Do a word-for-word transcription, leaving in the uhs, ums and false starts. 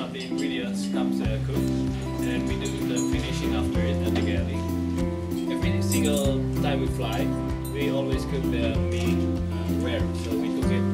of the ingredients comes uh, cooked, and we do the finishing after it at the galley. Every single time we fly, we always cook the meat uh, rare, so we cook it